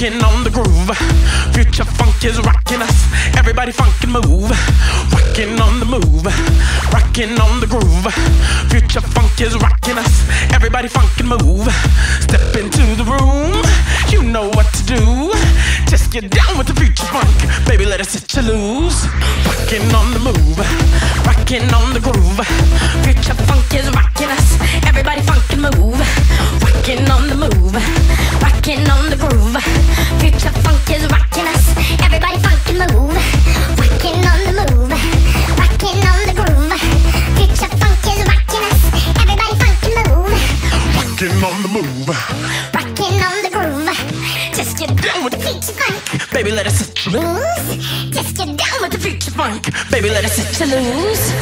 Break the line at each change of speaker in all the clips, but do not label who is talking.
rocking on the groove. Future funk is rocking us. Everybody funk and move. Rocking on the move. Rocking on the groove. Future funk is rocking us. Everybody funk and move. Step into the room. You know what to do. Just get down with the future funk. Baby, let us hit you loose. Rocking on the move. Rocking on the groove. Future funk is rocking us. Everybody funk and move. Rocking on the move. Rocking on the groove. Future funk is rocking us. Everybody funk and move. Rocking on the move. Rocking on the groove. Future funk is rocking us. Everybody funk and move.
Rocking on the move.
Rocking on the groove. Just get down with the future funk. Baby, let us hit you loose. Just get down with the future funk. Baby, let us hit you loose.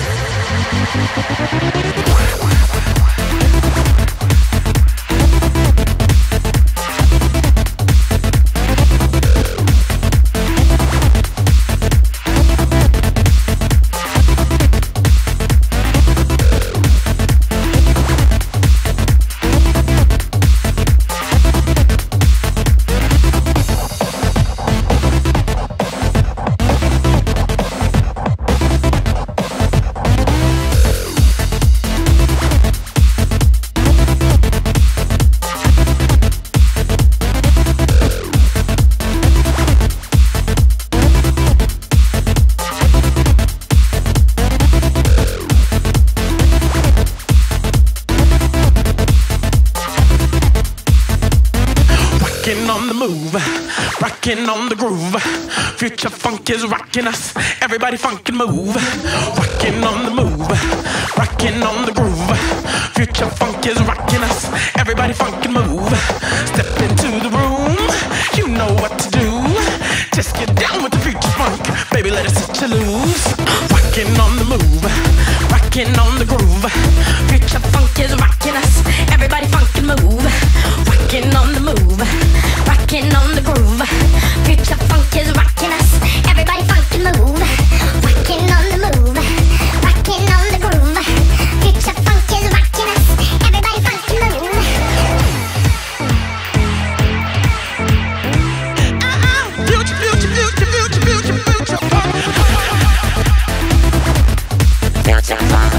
Rocking on the move, rocking on the groove. Future funk is rocking us. Everybody funk and move. Rocking on the move, rocking on the groove. Future funk is rocking us. Everybody funk and move. Step into the room. You know what to do. Just get down with the future funk. Baby, let us hit you loose. Rocking on the move, rocking on the groove. Future funk is rocking us. Everybody funk and move. Rocking on the move. Rocking on the groove. Future funk is rocking us. Everybody funk and move. Rocking on the move. Rocking on the groove. Future funk is rocking us. Everybody funk and move. Future, future, future, future, future, future funk. Future funk.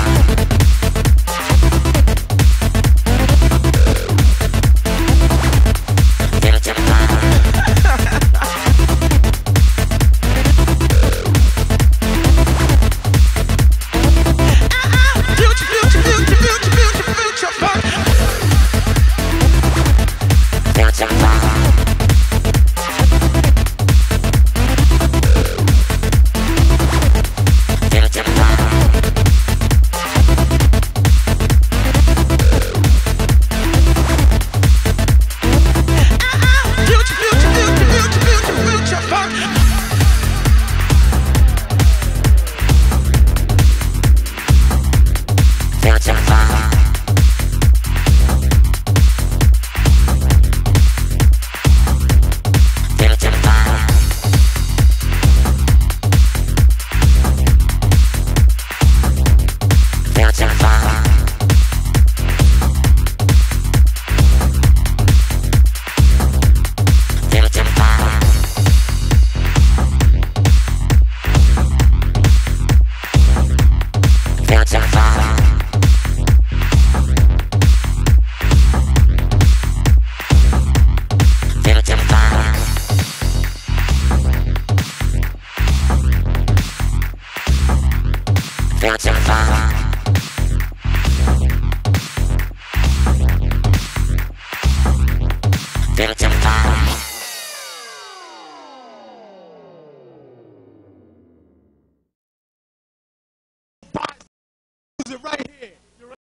Future funk.